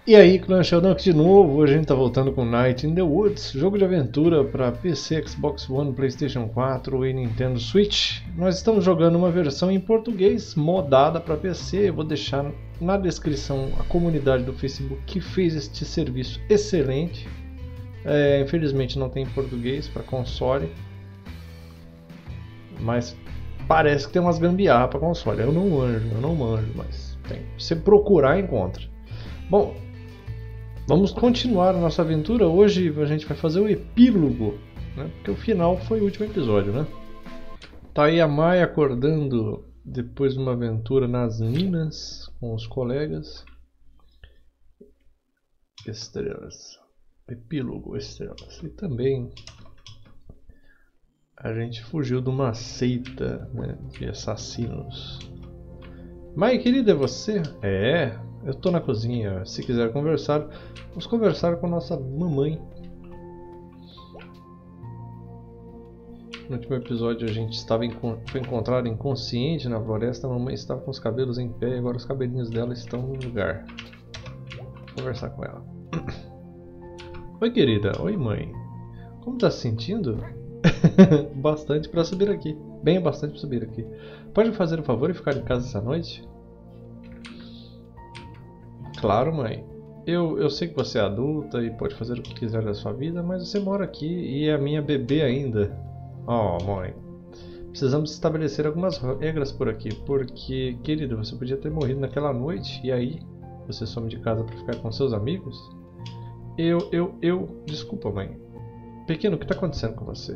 E aí, Clã Sheldon aqui de novo. Hoje a gente tá voltando com Night in the Woods, jogo de aventura para PC, Xbox One, PlayStation 4 e Nintendo Switch. Nós estamos jogando uma versão em português modada para PC. Eu vou deixar na descrição a comunidade do Facebook que fez este serviço excelente. Infelizmente não tem em português para console, mas parece que tem umas gambiarra para console. Eu não manjo, mas tem. Se procurar, encontra. Bom, vamos continuar a nossa aventura. Hoje a gente vai fazer o epílogo, né? Porque o final foi o último episódio, né? Tá aí a Mai acordando depois de uma aventura nas minas com os colegas. Estrelas. Epílogo, estrelas. E também a gente fugiu de uma seita, né, de assassinos. Mai, querida, é você? Eu tô na cozinha. Se quiser conversar, vamos conversar com nossa mamãe. No último episódio a gente foi encontrado inconsciente na floresta. A mamãe estava com os cabelos em pé e agora os cabelinhos dela estão no lugar. Vou conversar com ela. Oi, querida. Oi, mãe. Como tá se sentindo? Bastante para subir aqui. Bem bastante para subir aqui. Pode me fazer um favor e ficar em casa essa noite? Claro, mãe. Eu sei que você é adulta e pode fazer o que quiser da sua vida, mas você mora aqui e é a minha bebê ainda. Oh, mãe. Precisamos estabelecer algumas regras por aqui, porque, querida, você podia ter morrido naquela noite e aí você some de casa para ficar com seus amigos? Desculpa, mãe. Pequeno, o que está acontecendo com você?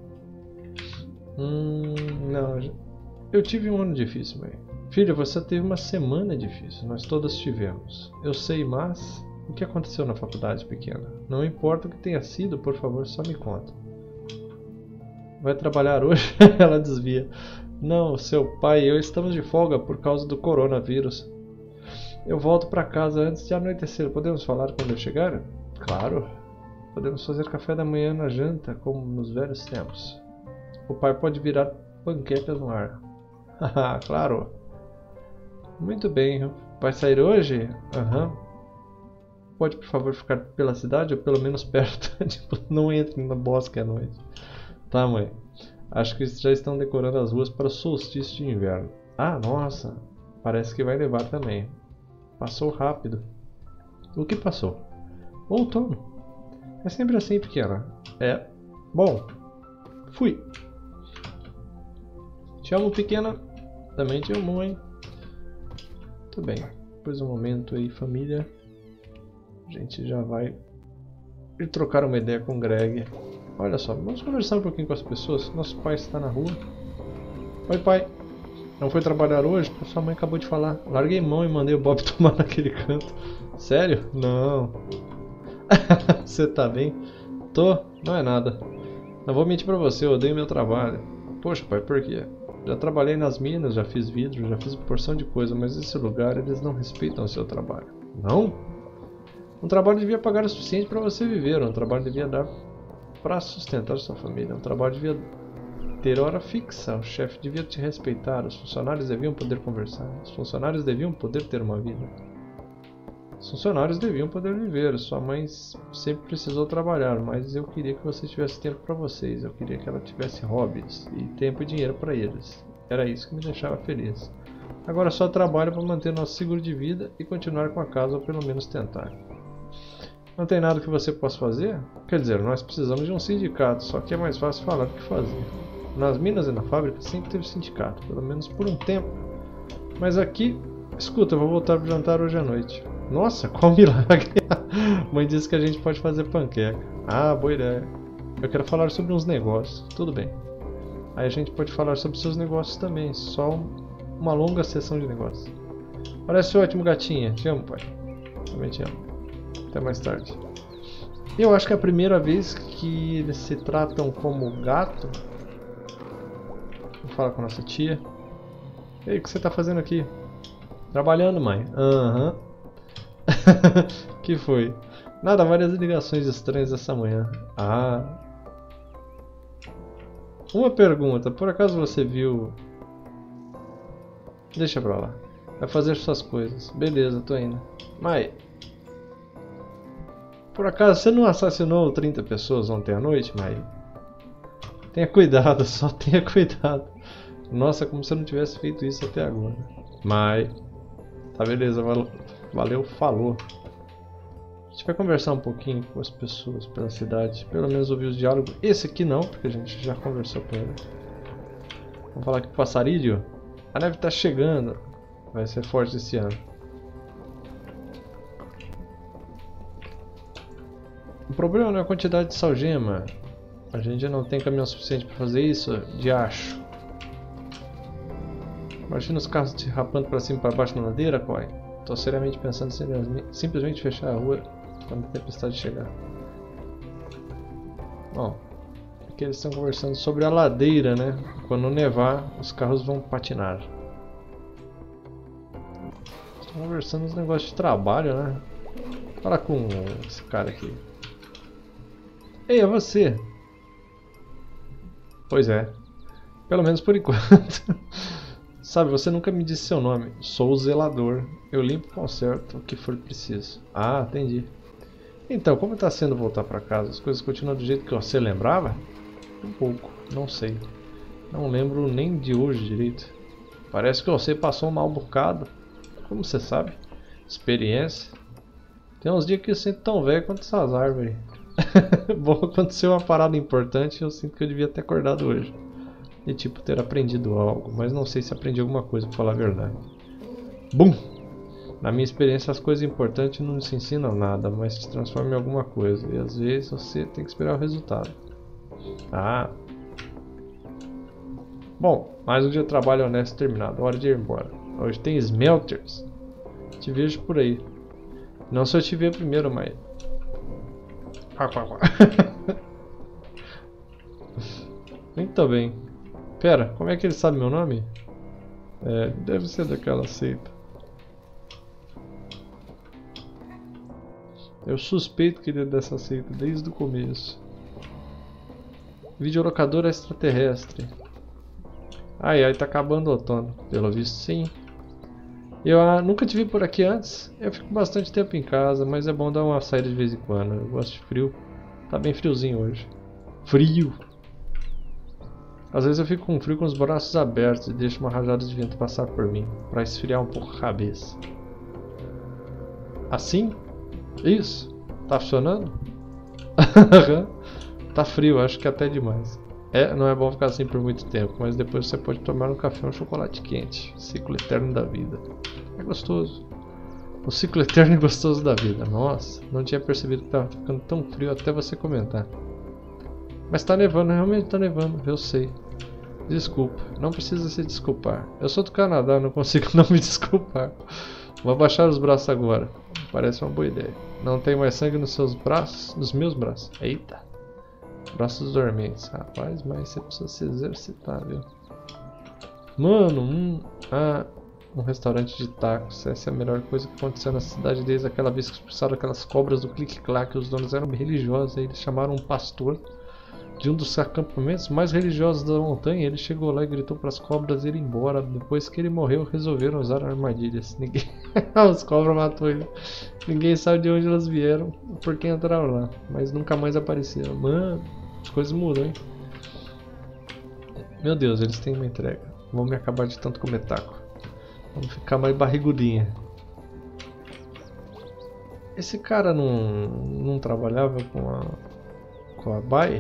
Não. Eu tive um ano difícil, mãe. Filha, você teve uma semana difícil. Nós todas tivemos. Eu sei, mas o que aconteceu na faculdade, pequena? Não importa o que tenha sido, por favor, só me conta. Vai trabalhar hoje? Ela desvia. Não, seu pai e eu estamos de folga por causa do coronavírus. Eu volto para casa antes de anoitecer. Podemos falar quando eu chegar? Claro. Podemos fazer café da manhã na janta, como nos velhos tempos. O pai pode virar panquecas no ar. Haha, claro. Muito bem. Vai sair hoje? Aham. Pode, por favor, ficar pela cidade ou pelo menos perto. Tipo, não entre no bosque à noite. Tá, mãe. Acho que já estão decorando as ruas para o solstício de inverno. Ah, nossa. Parece que vai levar também. Passou rápido. O que passou? O outono. É sempre assim, pequena. Bom. Fui. Te amo, pequena. Também te amo, mãe. Muito bem. Depois um momento aí, família. A gente já vai ir trocar uma ideia com o Greg. Olha só, vamos conversar um pouquinho com as pessoas. Nosso pai está na rua. Oi, pai. Não foi trabalhar hoje? Sua mãe acabou de falar. Larguei mão e mandei o Bob tomar naquele canto. Sério? Não. Você tá bem? Tô. Não é nada. Não vou mentir pra você, eu odeio meu trabalho. Poxa, pai, por quê? Já trabalhei nas minas, já fiz vidro, já fiz uma porção de coisa, mas nesse lugar eles não respeitam o seu trabalho. Não? Um trabalho devia pagar o suficiente para você viver, um trabalho devia dar para sustentar sua família, um trabalho devia ter hora fixa, o chefe devia te respeitar, os funcionários deviam poder conversar, os funcionários deviam poder ter uma vida. Os funcionários deviam poder viver. Sua mãe sempre precisou trabalhar, mas eu queria que você tivesse tempo para vocês. Eu queria que ela tivesse hobbies e tempo e dinheiro para eles. Era isso que me deixava feliz. Agora só trabalho para manter nosso seguro de vida e continuar com a casa, ou pelo menos tentar. Não tem nada que você possa fazer? Quer dizer, nós precisamos de um sindicato, só que é mais fácil falar do que fazer. Nas minas e na fábrica sempre teve sindicato, pelo menos por um tempo. Mas aqui, escuta, eu vou voltar para o jantar hoje à noite. Nossa, qual milagre! Mãe disse que a gente pode fazer panqueca. Ah, boa ideia. Eu quero falar sobre uns negócios. Tudo bem. Aí a gente pode falar sobre seus negócios também. Só uma longa sessão de negócios. Parece ótimo, gatinha. Te amo, pai. Também te amo. Até mais tarde. Eu acho que é a primeira vez que eles se tratam como gato. Vou falar com a nossa tia. Ei, o que você tá fazendo aqui? Trabalhando, mãe. Aham. Que foi? Nada, várias ligações estranhas essa manhã. Ah. Uma pergunta, por acaso você viu... Deixa pra lá. Vai fazer suas coisas. Beleza, tô indo. Mai, Por acaso você não assassinou 30 pessoas ontem à noite, Mai? Tenha cuidado, só tenha cuidado. Nossa, como se eu não tivesse feito isso até agora. Mai. Tá, beleza, valeu, falou. A gente vai conversar um pouquinho com as pessoas pela cidade. Pelo menos ouvir os diálogos. Esse aqui não, porque a gente já conversou com ele. Vamos falar aqui com o passarinho. A neve tá chegando. Vai ser forte esse ano. O problema não é a quantidade de salgema. A gente não tem caminhão suficiente para fazer isso, de acho. Imagina os carros se rapando para cima e para baixo na ladeira, Coy. Tô seriamente pensando em simplesmente fechar a rua quando a tempestade chegar. Bom, aqui eles estão conversando sobre a ladeira, né? Quando nevar, os carros vão patinar. Estão conversando uns negócios de trabalho, né? Fala com esse cara aqui. Ei, é você? Pois é. Pelo menos por enquanto. Sabe, você nunca me disse seu nome. Sou o zelador. Eu limpo e conserto o que for preciso. Ah, entendi. Então, como está sendo voltar para casa? As coisas continuam do jeito que você lembrava? Um pouco, não sei. Não lembro nem de hoje direito. Parece que você passou um mal bocado. Como você sabe? Experiência. Tem uns dias que eu sinto tão velho quanto essas árvores. Bom, aconteceu uma parada importante e eu sinto que eu devia ter acordado hoje. E tipo, ter aprendido algo, mas não sei se aprendi alguma coisa, pra falar a verdade. Bum! Na minha experiência, as coisas importantes não se ensinam nada, mas se transformam em alguma coisa. E às vezes você tem que esperar o resultado. Ah! Bom, mais um dia de trabalho honesto terminado. Hora de ir embora. Hoje tem smelters. Te vejo por aí. Não se eu te ver primeiro, mas... Muito bem. Pera, como é que ele sabe meu nome? É, deve ser daquela seita. Eu suspeito que ele é dessa seita desde o começo. Videolocador extraterrestre. Ai ai, tá acabando o outono. Pelo visto sim. Eu nunca te vi por aqui antes. Eu fico bastante tempo em casa, mas é bom dar uma saída de vez em quando. Eu gosto de frio. Tá bem friozinho hoje. Frio! Às vezes eu fico com frio com os braços abertos e deixo uma rajada de vento passar por mim, para esfriar um pouco a cabeça. Assim? Isso? Tá funcionando? Tá frio, acho que até demais. Não é bom ficar assim por muito tempo, mas depois você pode tomar um café ou um chocolate quente. Ciclo eterno da vida. É gostoso. O ciclo eterno e gostoso da vida. Nossa, não tinha percebido que estava ficando tão frio até você comentar. Mas tá nevando, realmente tá nevando, eu sei. Desculpa, não precisa se desculpar. Eu sou do Canadá, não consigo não me desculpar. Vou abaixar os braços agora. Parece uma boa ideia. Não tem mais sangue nos seus braços? Nos meus braços. Eita. Braços dormentes. Rapaz, mas você precisa se exercitar, viu? Mano, um restaurante de tacos. Essa é a melhor coisa que aconteceu na cidade desde aquela vez que expulsaram aquelas cobras do clique-claque. Os donos eram religiosos. Aí eles chamaram um pastor de um dos acampamentos mais religiosos da montanha. Ele chegou lá e gritou para as cobras irem embora. Depois que ele morreu, resolveram usar armadilhas. As cobras matou ele. Ninguém sabe de onde elas vieram, por quem entraram lá, mas nunca mais apareceram. Mano, as coisas mudam, hein? Meu Deus, eles têm uma entrega. Vamos me acabar de tanto comer taco. Vamos ficar mais barrigudinha. Esse cara não trabalhava com a Bai?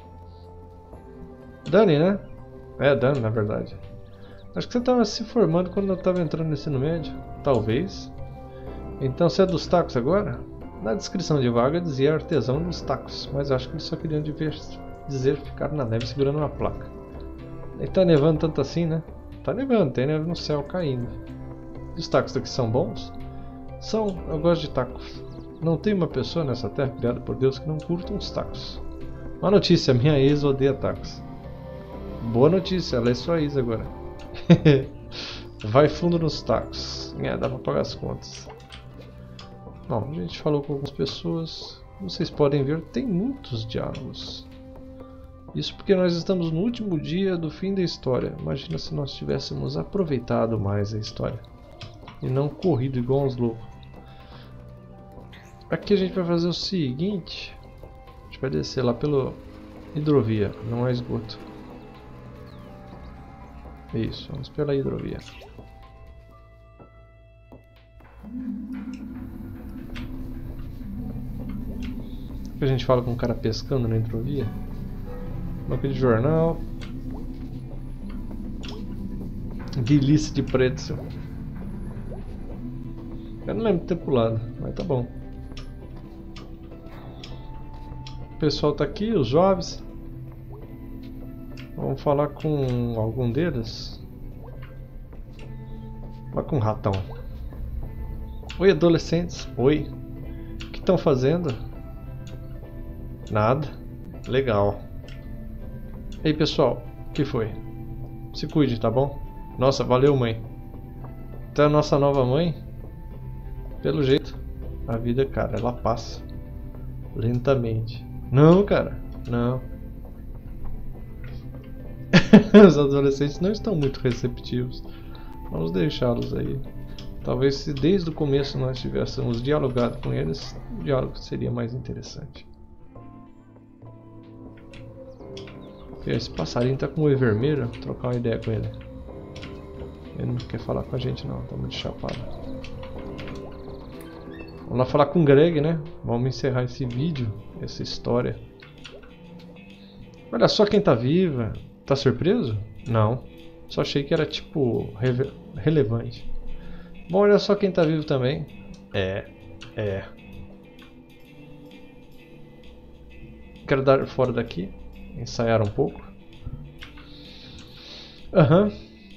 Dani, né? É, Dani, na verdade. Acho que você estava se formando quando eu estava entrando no ensino médio. Talvez. Então você é dos tacos agora? Na descrição de vaga dizia artesão dos tacos, mas acho que eles só queriam dizer ficar na neve segurando uma placa. E tá nevando tanto assim, né? Tá nevando, tem neve no céu caindo. E os tacos daqui são bons? São, eu gosto de tacos. Não tem uma pessoa nessa terra criada por Deus que não curta uns tacos. Uma notícia, minha ex odeia tacos. Boa notícia, ela é sua ex agora. Vai fundo nos tacos. Dá pra pagar as contas. Bom, a gente falou com algumas pessoas. Como vocês podem ver, tem muitos diálogos. Isso porque nós estamos no último dia do fim da história. Imagina se nós tivéssemos aproveitado mais a história. E não corrido igual uns loucos. Aqui a gente vai fazer o seguinte. A gente vai descer lá pelo hidrovia, não é esgoto. Isso, vamos pela hidrovia. Aqui a gente fala com um cara pescando na hidrovia. Banca de jornal. Guilice de pretzel. Eu não lembro de ter pulado, mas tá bom. O pessoal tá aqui, os jovens. Vamos falar com algum deles. Falar com o ratão. Oi, adolescentes. Oi. O que estão fazendo? Nada. Legal. Ei, pessoal. O que foi? Se cuide, tá bom? Nossa, valeu, mãe. Até a nossa nova mãe. Pelo jeito, a vida, cara, ela passa lentamente. Não, cara, não. Os adolescentes não estão muito receptivos. Vamos deixá-los aí. Talvez se desde o começo nós tivéssemos dialogado com eles, o diálogo seria mais interessante. Esse passarinho está com o olho vermelho, vou trocar uma ideia com ele. Ele não quer falar com a gente não, tá muito chapado. Vamos lá falar com o Greg, né? Vamos encerrar esse vídeo, essa história. Olha só quem tá viva. Tá surpreso? Não. Só achei que era tipo relevante. Bom, olha só quem tá vivo também. Quero dar fora daqui. Ensaiar um pouco. Aham.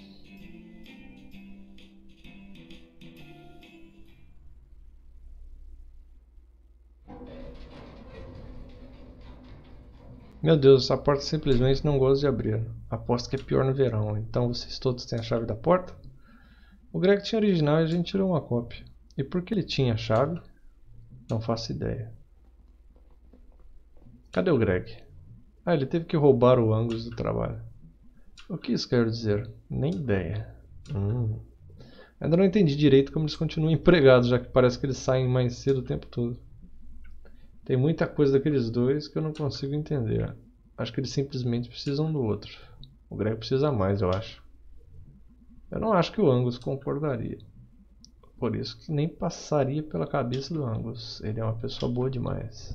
Meu Deus, essa porta simplesmente não gosta de abrir. Aposto que é pior no verão. Então vocês todos têm a chave da porta? O Greg tinha original e a gente tirou uma cópia. E por que ele tinha a chave? Não faço ideia. Cadê o Greg? Ah, ele teve que roubar o Angus do trabalho. O que isso quer dizer? Nem ideia. Ainda não entendi direito como eles continuam empregados, já que parece que eles saem mais cedo o tempo todo. Tem muita coisa daqueles dois que eu não consigo entender. Acho que eles simplesmente precisam um do outro. O Greg precisa mais, eu acho. Eu não acho que o Angus concordaria. Por isso que nem passaria pela cabeça do Angus. Ele é uma pessoa boa demais.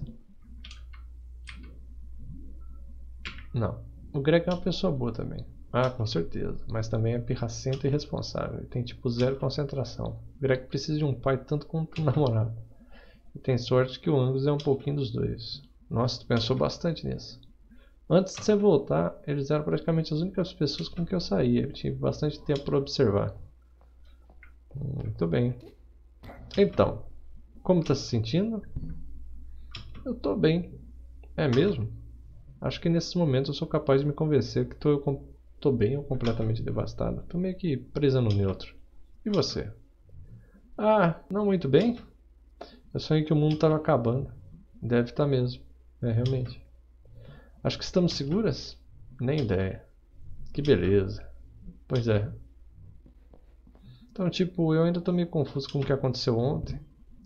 Não. O Greg é uma pessoa boa também. Ah, com certeza. Mas também é pirracento e irresponsável. Ele tem tipo zero concentração. O Greg precisa de um pai tanto quanto um namorado. E tem sorte que o Angus é um pouquinho dos dois. Nossa, tu pensou bastante nisso. Antes de você voltar, eles eram praticamente as únicas pessoas com que eu saía. Eu tive bastante tempo para observar. Muito bem. Então, como está se sentindo? Eu estou bem. É mesmo? Acho que nesses momentos eu sou capaz de me convencer que estou bem ou completamente devastado. Estou meio que presa no neutro. E você? Ah, não muito bem? Eu sonhei que o mundo estava acabando. Deve estar mesmo. É, realmente. Acho que estamos seguras? Nem ideia. Que beleza. Pois é. Então, tipo, eu ainda estou meio confuso com o que aconteceu ontem.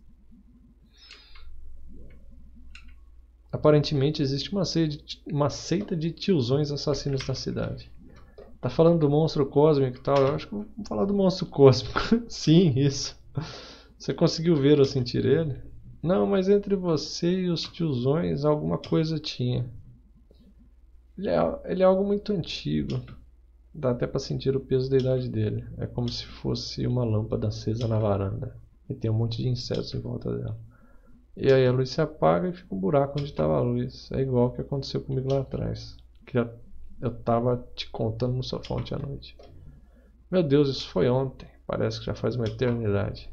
Aparentemente existe uma seita de tiozões assassinos na cidade. Tá falando do monstro cósmico e tal? Eu acho que vou falar do monstro cósmico. Sim, isso. Você conseguiu ver ou sentir ele? Não, mas entre você e os tiozões alguma coisa tinha. Ele é algo muito antigo. Dá até pra sentir o peso da idade dele. É como se fosse uma lâmpada acesa na varanda. E tem um monte de insetos em volta dela. E aí a luz se apaga e fica um buraco onde estava a luz. É igual o que aconteceu comigo lá atrás. Que eu tava te contando no sofá ontem à noite. Meu Deus, isso foi ontem. Parece que já faz uma eternidade.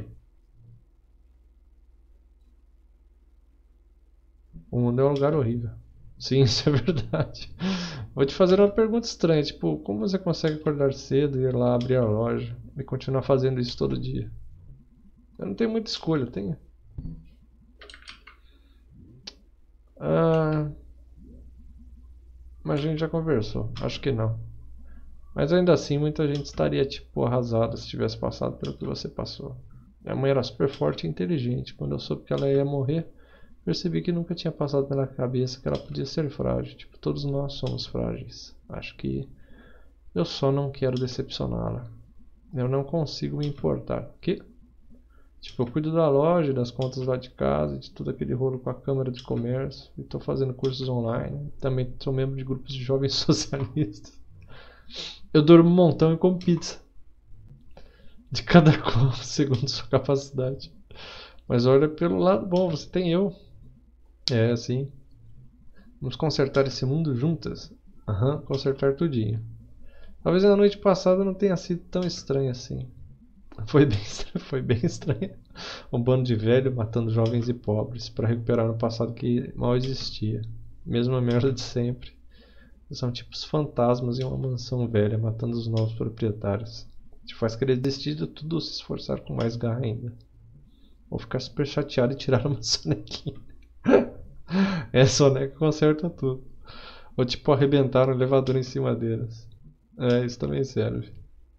O mundo é um lugar horrível. Sim, isso é verdade. Vou te fazer uma pergunta estranha, tipo, como você consegue acordar cedo, ir lá abrir a loja e continuar fazendo isso todo dia? Eu não tenho muita escolha, tenho? Mas a gente já conversou, acho que não. Mas ainda assim, muita gente estaria, tipo, arrasada se tivesse passado pelo que você passou. Minha mãe era super forte e inteligente. Quando eu soube que ela ia morrer, percebi que nunca tinha passado pela cabeça que ela podia ser frágil. Tipo, todos nós somos frágeis. Acho que eu só não quero decepcioná-la. Eu não consigo me importar. Que? Tipo, eu cuido da loja, das contas lá de casa, de tudo aquele rolo com a Câmara de Comércio. E tô fazendo cursos online. Também sou membro de grupos de jovens socialistas. Eu durmo um montão e como pizza. De cada qual, segundo sua capacidade. Mas olha pelo lado bom, você tem eu. É, sim. Vamos consertar esse mundo juntas. Aham, consertar tudinho. Talvez a noite passada não tenha sido tão estranha assim. Foi bem estranha. Um bando de velho matando jovens e pobres para recuperar um passado que mal existia. Mesma merda de sempre. São tipos fantasmas em uma mansão velha matando os novos proprietários. Te faz querer desistir de tudo ou se esforçar com mais garra ainda. Ou ficar super chateado e tirar uma sonequinha. Soneca conserta tudo. Ou tipo arrebentar um elevador em cima deles. Isso também serve.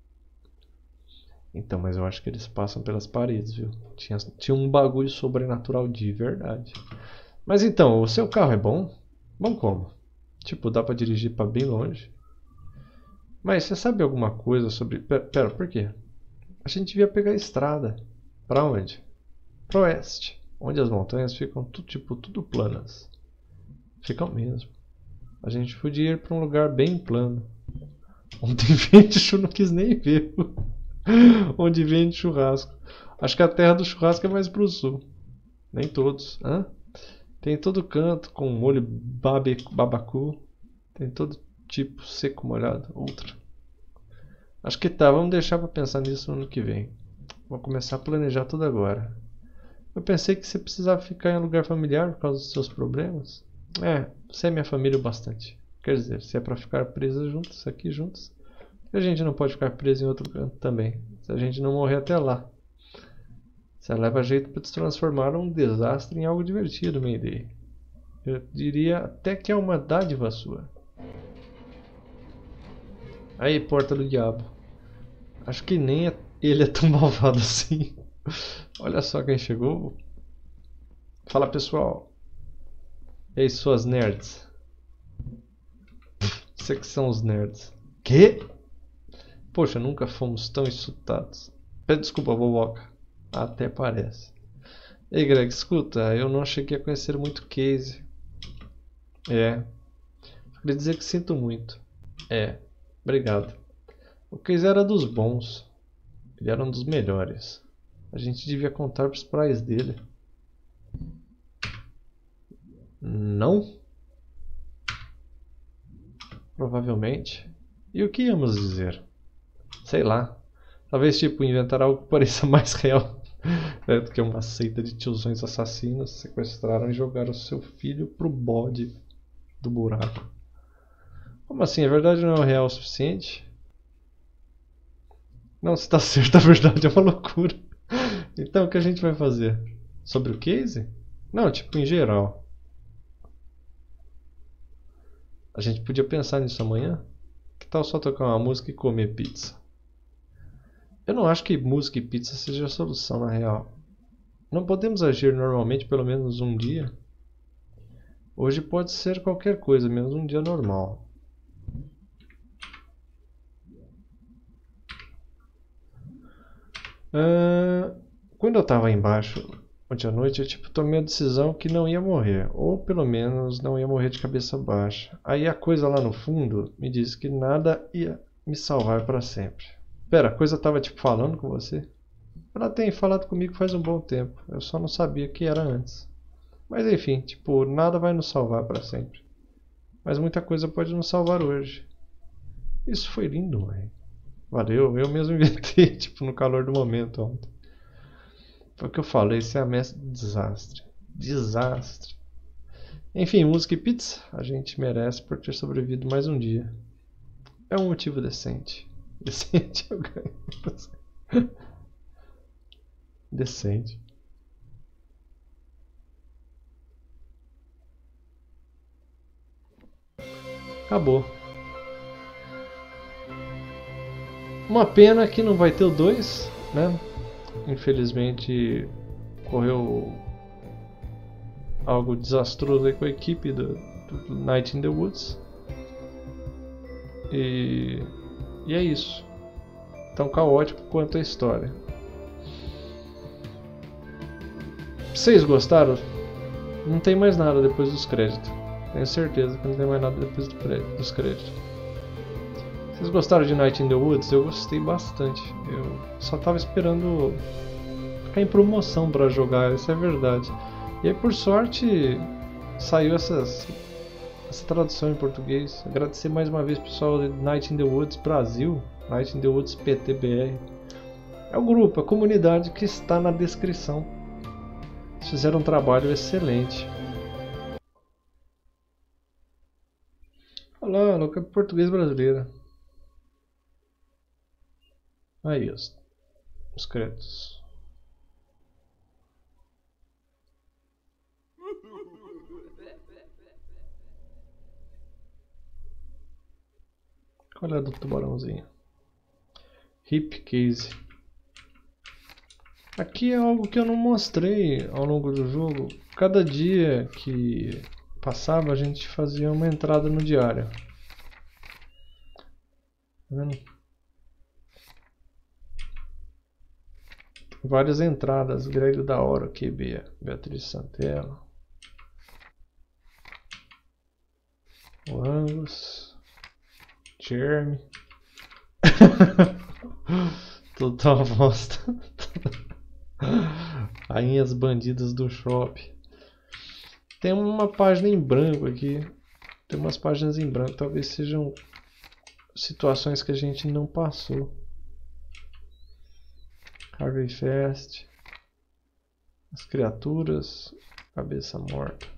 Então, mas eu acho que eles passam pelas paredes, viu? Tinha um bagulho sobrenatural de verdade. Mas então, o seu carro é bom? Bom como? Tipo, dá pra dirigir pra bem longe. Mas você sabe alguma coisa sobre... Pera, por quê? A gente devia pegar a estrada. Pra onde? Pro oeste. Onde as montanhas ficam tudo planas. Ficam mesmo. A gente podia ir pra um lugar bem plano. Onde vende eu não quis nem ver. Onde vende churrasco. Acho que a terra do churrasco é mais pro sul. Nem todos. Hã? Tem todo canto com molho babacu. Tem todo tipo seco, molhado. Outra. Acho que tá. Vamos deixar pra pensar nisso no ano que vem. Vou começar a planejar tudo agora. Eu pensei que você precisava ficar em um lugar familiar por causa dos seus problemas. Você é minha família o bastante. Quer dizer, se é pra ficar presas juntos, aqui juntos, a gente não pode ficar preso em outro canto também. Se a gente não morrer até lá. Você leva jeito pra te transformar um desastre em algo divertido, Mayday. Eu diria até que é uma dádiva sua. Aí, porta do diabo. Acho que nem ele é tão malvado assim. Olha só quem chegou. Fala, pessoal. E aí, suas nerds? Você que são os nerds. Quê? Poxa, nunca fomos tão insultados. Pede desculpa, boboca. Até parece. Ei, Greg, escuta, eu não cheguei a conhecer muito o Casey. Queria dizer que sinto muito. Obrigado. O Casey era dos bons. Ele era um dos melhores. A gente devia contar pros pais dele. Não? Provavelmente. E o que íamos dizer? Sei lá. Talvez tipo inventar algo que pareça mais real do que uma seita de tiozões assassinos sequestraram e jogaram seu filho pro bode do buraco. Como assim? A verdade não é real o suficiente? Não, se tá certo, a verdade é uma loucura. Então o que a gente vai fazer? Sobre o Casey? Não, tipo em geral. A gente podia pensar nisso amanhã? Que tal só tocar uma música e comer pizza? Eu não acho que música e pizza seja a solução na real. Não podemos agir normalmente pelo menos um dia? Hoje pode ser qualquer coisa, menos um dia normal. Quando eu tava embaixo ontem à noite, eu tomei a decisão que não ia morrer. Ou pelo menos não ia morrer de cabeça baixa. Aí a coisa lá no fundo me disse que nada ia me salvar para sempre. Pera, a coisa tava falando com você? Ela tem falado comigo faz um bom tempo. Eu só não sabia que era antes. Mas enfim, nada vai nos salvar para sempre. Mas muita coisa pode nos salvar hoje. Isso foi lindo, mãe. Valeu, eu mesmo inventei, no calor do momento ontem. Foi o que eu falei, isso é a mestre do desastre. Desastre. Enfim, música e pizza, a gente merece por ter sobrevivido mais um dia. É um motivo decente. Decente eu ganho. Decente. Acabou. Uma pena que não vai ter o 2, né? infelizmente correu algo desastroso aí com a equipe do Night in the Woods. E é isso. Tão caótico quanto a história. Vocês gostaram? Não tem mais nada depois dos créditos. Tenho certeza que não tem mais nada depois dos créditos. Vocês gostaram de Night in the Woods? Eu gostei bastante. Eu só tava esperando ficar em promoção para jogar, isso é verdade. E aí, por sorte, saiu essa tradução em português. Agradecer mais uma vez, pessoal, de Night in the Woods Brasil, Night in the Woods PTBR. É o grupo, a comunidade que está na descrição. Eles fizeram um trabalho excelente. Olha lá, louca português brasileira. Aí, os créditos. Qual é a do tubarãozinho? Hip Case. Aqui é algo que eu não mostrei ao longo do jogo. Cada dia que passava a gente fazia uma entrada no diário. Tá vendo? Várias entradas. Greg da hora, QB, Beatriz Santella. O Angus. Jeremy. Total bosta. Rainhas bandidas do shopping. Tem uma página em branco aqui. Tem umas páginas em branco. Talvez sejam situações que a gente não passou. Harvey Fest. As criaturas. Cabeça morta.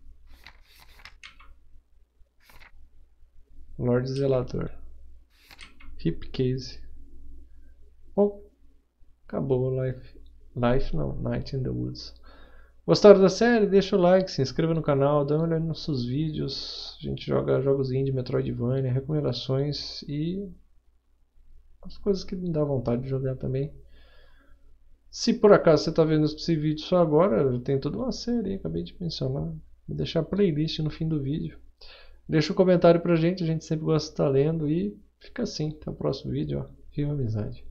Lord Zelador. Hip Case. Bom, acabou o Life não, Night in the Woods. Gostaram da série? Deixa o like, se inscreva no canal, dá uma olhada nos nossos vídeos. A gente joga jogos indie, Metroidvania, recomendações e as coisas que me dá vontade de jogar também. Se por acaso você está vendo esse vídeo só agora, tem toda uma série, acabei de mencionar. Vou deixar a playlist no fim do vídeo. Deixa um comentário pra gente, a gente sempre gosta de estar lendo e fica assim. Até o próximo vídeo, ó. Viva a amizade.